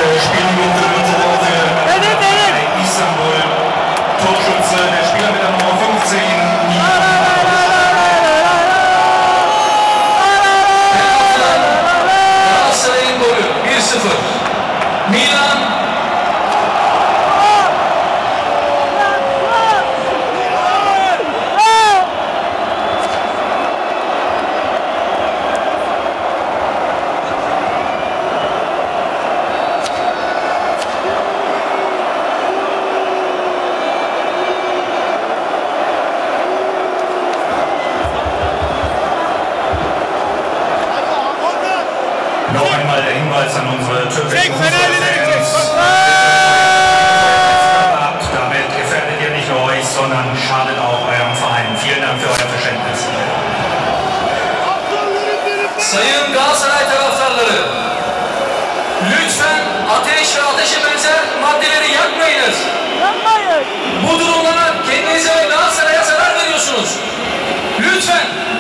Spielminute für Istanbul. Torschütze, der Spieler mit der Nummer 15. Galatasaray'ın golü 1-0. Milan Noch einmal der Hinweis an unsere türkischen Fußballfans. Damit gefährdet ihr nicht nur euch, sondern schadet auch eurem Verein. Vielen Dank für euer Verständnis. Sayın Galatasaray taraftarları, lütfen ateş ve ateşe benzer maddeleri yakmayınız. Bu durumlara kendinize ve Galatasaray'a zarar veriyorsunuz. Lütfen.